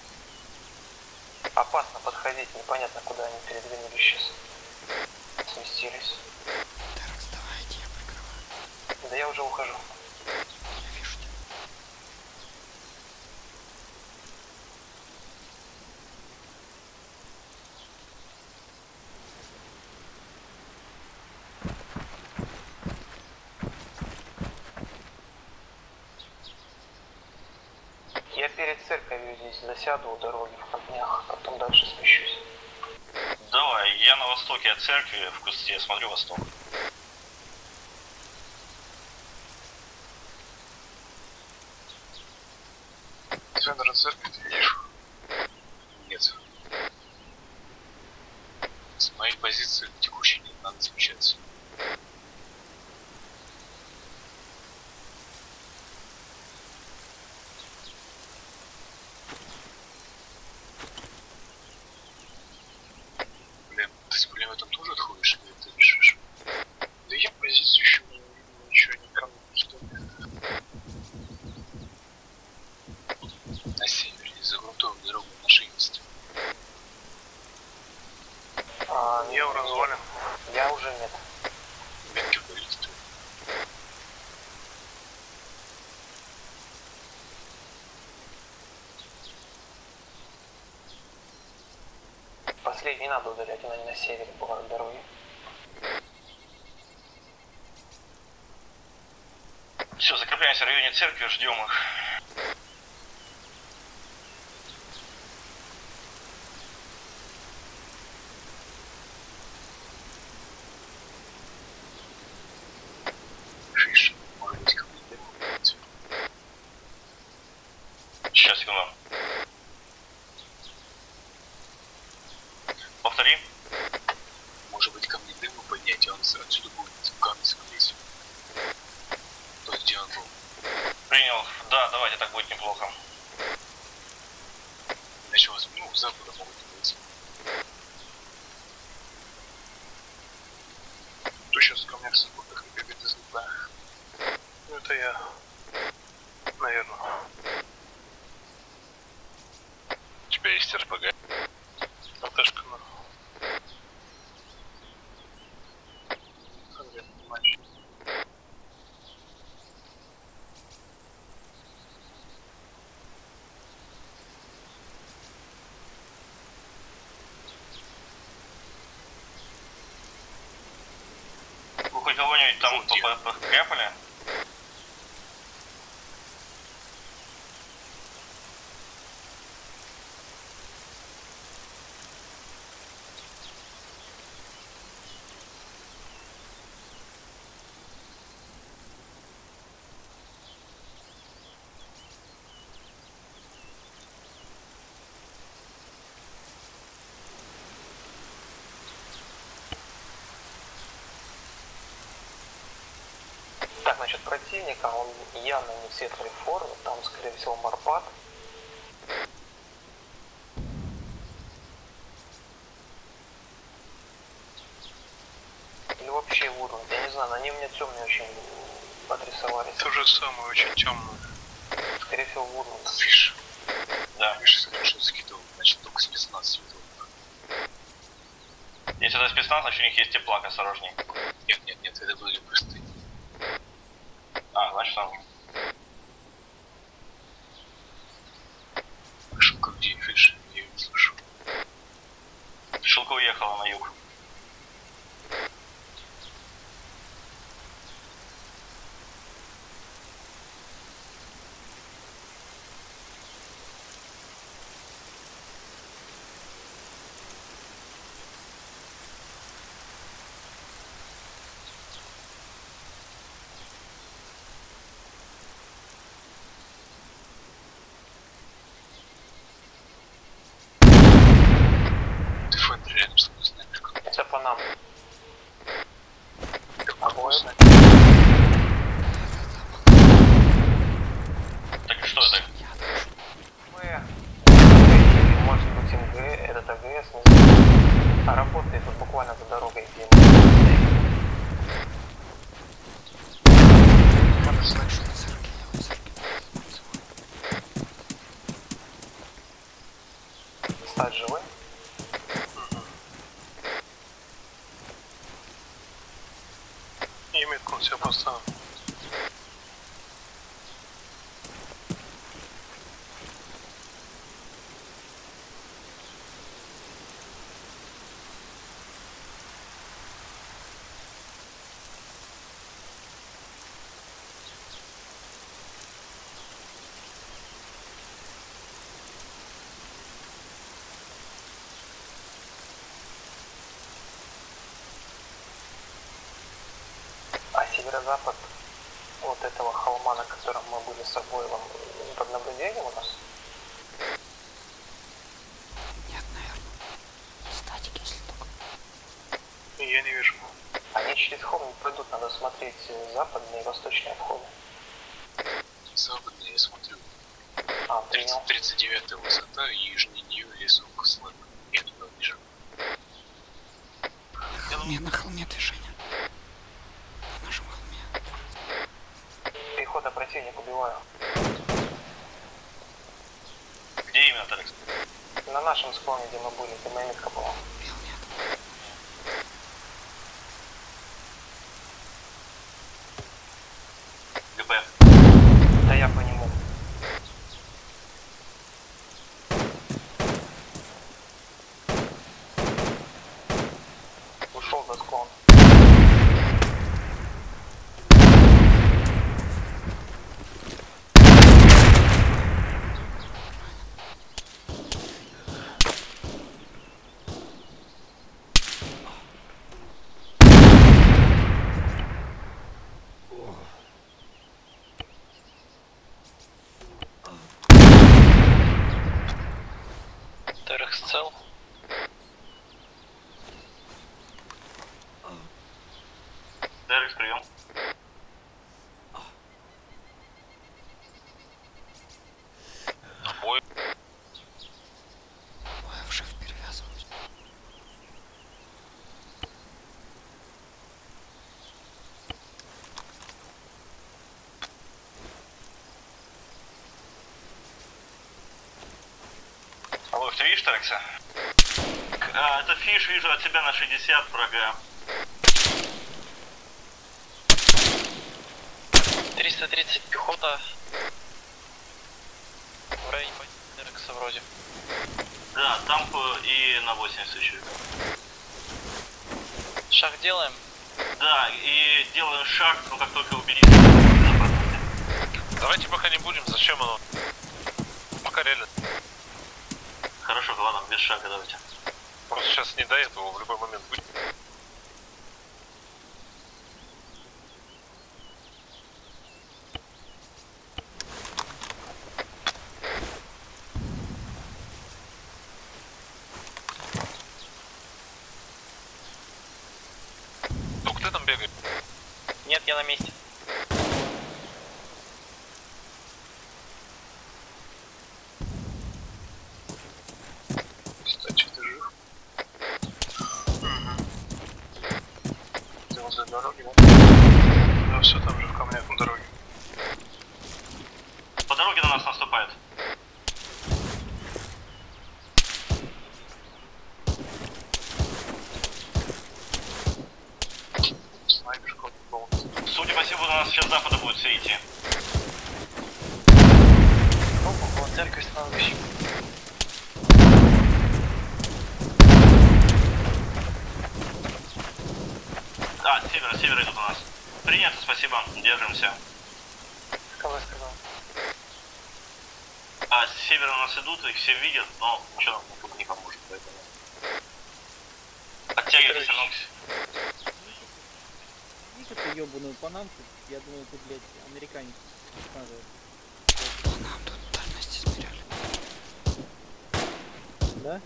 H: Опасно подходить, непонятно куда они передвинулись сейчас. Сместились.
I: Терекс, давайте, я прикрываю.
H: Да я уже ухожу.
I: Я вижу тебя.
H: Я перед церковью здесь засяду у дороги в огнях, потом дальше смещусь.
D: Давай, я на востоке от церкви, в кусте, смотрю восток.
C: Центр церкви ты видишь? Нет. С моей позиции текущей не надо смещаться. Блин, ты с пулеметом тоже отходишь или ты решишь? Да я позицию еще не видно, ничего никому не стоит. На севере.
H: не надо удалять, она не на севере была дороги.
D: Все, закрепляемся в районе церкви, ждем их.
C: Шиш, может быть, как-то.
D: Сейчас, секунду. Повтори.
C: Может быть, ко мне дыму поднять, и он отсюда будет камень смотреть. То есть, где он был.
D: Принял. Да, давайте, так будет неплохо.
C: Иначе вас, ну, с запада могут не выйти. Кто сейчас ко мне в саппортах не бегает из лука? Ну, это я. Наверное. У тебя есть эр пэ гэ? ЛТшка, ну. Конкретный матч.
D: Вы хоть кого-нибудь там покряпали?
H: Так, насчет противника, он явно не в светлой форме, там, скорее всего, морпат. Или вообще Урланд, я не знаю, они у меня темные очень отрисовались.
C: То же самое, очень темное.
H: Скорее всего, Урланд.
C: Фиш.
D: Да.
C: Фиш, что закидывал, значит, только спецназ светил.
D: Если это спецназ, значит у них есть теплак, осторожней.
C: Нет, нет, нет, это были простые.
D: А, значит там.
C: Шелка где, Фиш? Я ее не слышу.
D: Шелка уехала на юг.
C: Дефендер рядом с мной знаешь, как
H: Это по нам.
C: обоим.
D: Так что это?
H: Мы... Может быть, МГ, этот АГС, не знаю. А работает вот буквально за дорогой, где мы стоим. Стать живой?
C: И метку он себя поставил.
H: А северо-запад вот этого холма, на котором мы были с Обоевым, под наблюдением у нас?
I: Нет, наверное. Статик, если только.
C: Я не вижу.
H: Они через холм не пройдут, надо смотреть западные и восточные входы.
C: Западный я смотрю.
H: А, принял.
C: тридцать девятая высота и нижний нее рисунка слэп. Я туда бежал.
I: На холме, на холме движение. На нашем холме.
H: Пехота противник убиваю.
D: Где именно, Алекс?
H: На нашем склоне, где мы были, где моя метка была.
I: Бил нет.
D: ГП.
H: Да я по нему.
J: Терекс цел.
D: Терекс, прием.
C: Бой.
I: Ой, я вжив перевязываюсь.
D: Алло, ты видишь Терекса? А, это Фиш, вижу от тебя на шестьдесят врага.
J: триста тридцать пехота. В районе Терекса вроде.
D: Да, там и на восемьдесят еще.
J: Шаг делаем.
D: Да, и делаем шаг, но как только убедимся.
C: Давайте пока не будем, зачем оно? Пока реально.
D: Хорошо, ладно, без шага давайте.
C: Просто сейчас не до этого, в любой момент будет. Тук, ты там бегаешь?
J: Нет, я на месте.
C: Кстати, ты жив? Угу. Ты возле дороги, да? Ну все, там же в камнях на дороге.
D: По дороге на нас наступает.
C: Снайперка был.
D: Судя по всему, на нас сейчас с запада будет все идти.
J: Оп, около церкви становлюсь.
D: А, с севера, с севера идут у нас. Принято, спасибо, держимся.
J: Кого я сказал?
D: А, с севера у нас идут, их все видят, но ничего нам тут не поможет, поэтому... Оттягивайтесь, Нокс.
E: Видишь эту ебаную панамку? Я думал, ты, блядь, американец. Надо.
I: Нам тут дальность измеряли.
E: Да?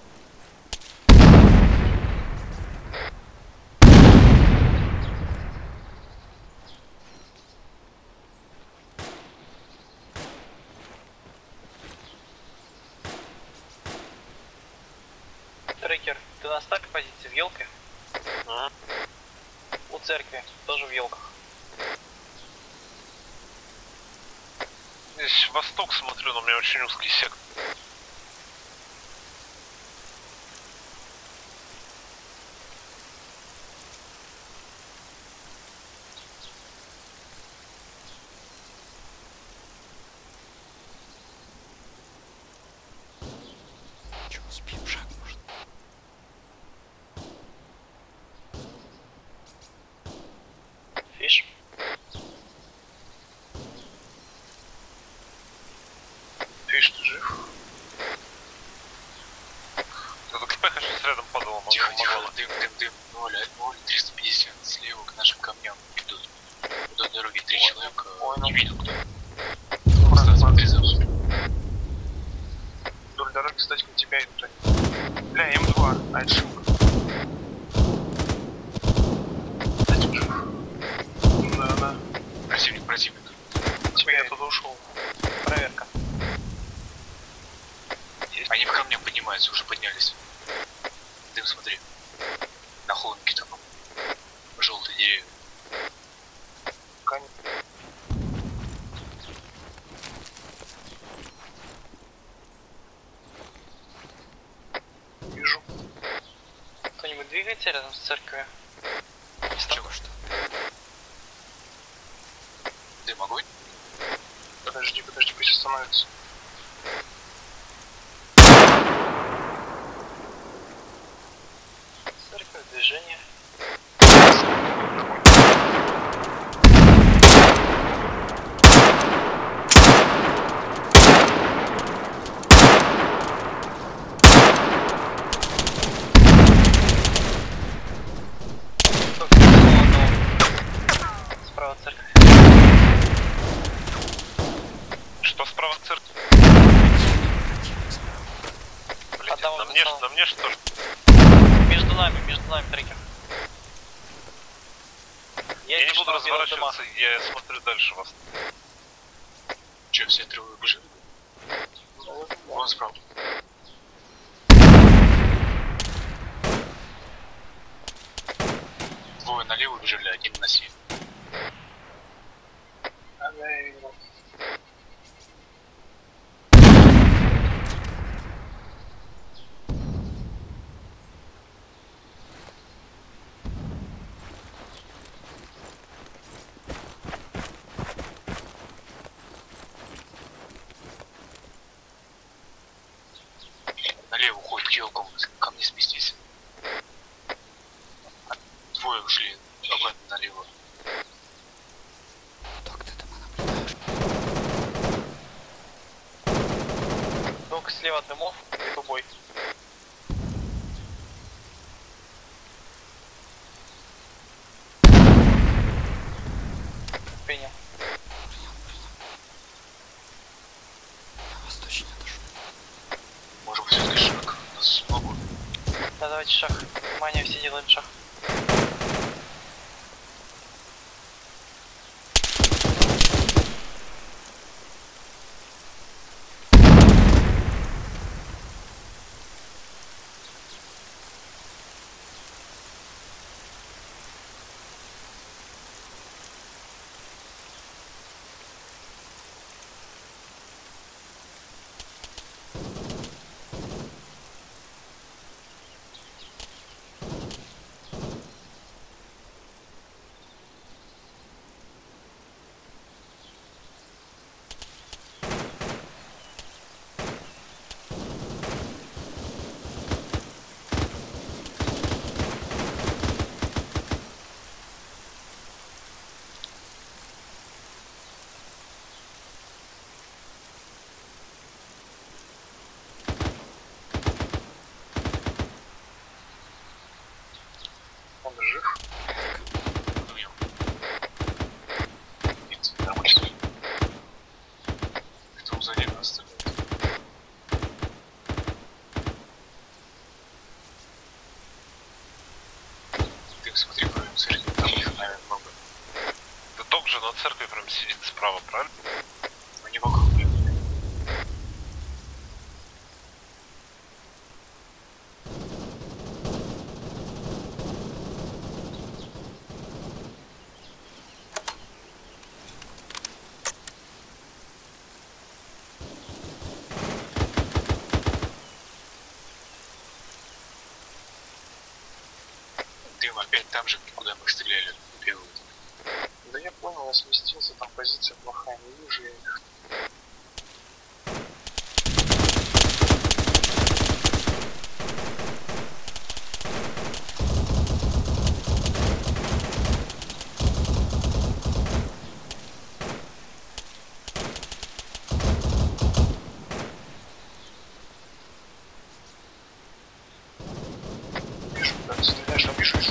J: Трекер, ты на стак позиции в елке?
C: Ага.
J: У церкви, тоже в елках.
C: Здесь восток смотрю, но у меня очень узкий сектор.
I: Че, успеем шаг, может?
J: Фиш.
C: Фиш, ты жив? Ты только пехаешь рядом падал, могу,
K: Тихо, тихо,
C: могу.
K: дым, дым, дым, ноль, ноль, триста пятьдесят слева к нашим камням идут. Вдоль дороги три человека, не видел кто. Просто смотри за мной.
C: Вдоль дороги, кстати, на тебя идут они. Бля, М два, а это шутка. Кстати, жив. Да, да.
K: Противник, противник.
C: Тебя я туда ушел. Проверка.
K: Они по камням поднимаются, уже поднялись. Дым, смотри. На холмике там. Желтые деревья.
C: Камень. Вижу.
J: Кто-нибудь двигается рядом с церковью?
I: Чего что?
K: Дым, огонь?
C: Подожди, подожди, пусть остановится.
J: Церковь, движение.
C: Что справа от церкви? мне что ли?
J: Между нами, между нами трекер.
C: Я, я не буду разворачиваться, я смотрю дальше вас.
K: Че, все трое выжили? Вон справа. Двое налево убежали, один на север. Налево уходит елком, ко мне сместись. Двое ушли обратно налево.
I: Так, ты там наблюдаешь.
J: Док слева от дымов, тубой. Принял.
I: Принял, принял. На восточнее отошел.
K: Может быть, все-таки шаг. Нас много.
J: Да, давайте шаг. Внимание, все делаем шаг.
K: Он жив? Вдвоем. Нет, нормально. Кто сзади нас стреляет? Ты смотри, кроме церкви, там их, наверное, много.
C: Да док же на церкви прям сидит справа, правильно?
K: Но не вокруг, блин. Дым опять там же, куда мы стреляли, бегают. Да я понял, я сместился, там позиция плохая, не вижу я их. Вижу, да, ты стреляешь, там вижу, вижу.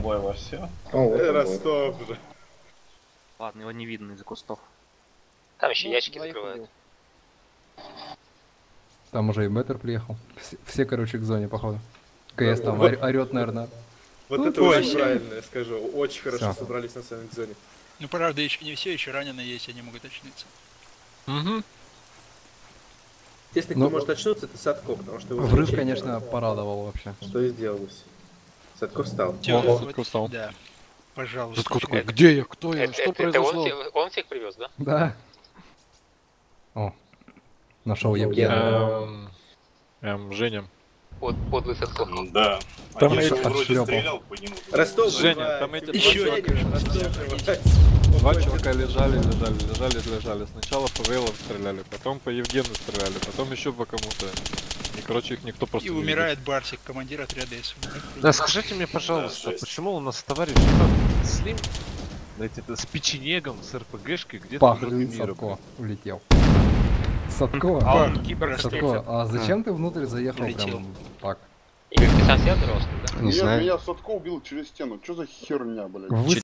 B: Комбоева, все.
F: Ростов же.
L: Ладно, его не видно из-за кустов.
J: Там еще
E: Ну,
J: ящики
E: двоих
J: закрывают.
E: убил.
M: Там уже и Беттер приехал. Все, все, короче, к зоне, походу. КС там ор- орёт, наверное.
F: Вот
M: Ну,
F: это
M: точно.
F: очень правильно, я скажу. Очень хорошо
M: Всё.
F: собрались на самом зоне.
K: Ну, правда, еще не все, еще раненые есть, они могут очнуться.
L: Угу.
F: Если
M: Ну,
F: кто может очнуться, это Садко, потому что его
M: Врыв,
F: замечательно.
M: конечно, порадовал вообще.
F: Что и сделалось. Садко встал.
K: Тё,
L: О,
K: вот-
L: Садко встал.
K: Да. Пожалуйста.
L: Садко такой,
J: Это-
L: где я, кто я,
J: Это,
L: что
J: это- это
L: произошло?
J: он, всех- он всех привез, да?
M: Да. О, нашел
F: Ну,
M: Евгения.
L: Эм, эм, Женя.
J: Под, подлый Садко.
B: Да.
L: Там
B: А я
L: эти
B: же вроде
M: отшлёпал.
B: стрелял по нему.
F: Ростов
L: Женя,
F: бывает.
L: там эти
F: Тем
L: два
F: более,
L: чувака-
F: Ростов бывает.
L: Два чувака лежали, лежали, лежали, лежали. Сначала по Вейлам стреляли, потом по Евгену стреляли, потом еще по кому-то. И, короче, их никто просто
K: И
L: не видел.
K: умирает Барсик, командир отряда СВ.
L: Да, скажите мне, пожалуйста,
B: жесть.
L: почему у нас товарищ как, Слим, знаете, это с печенегом, с РПГшкой где-то в другом
M: Пах,
L: мире?
M: Садко улетел. Садко,
L: А
M: а,
L: он кибер
M: Садко, а зачем ты внутрь заехал
K: Улетел.
M: прям так?
J: Игорь, ты сам себя взрослый, да?
I: Не знаю.
G: Меня Садко убил через стену. Что за херня, блядь?
M: Вы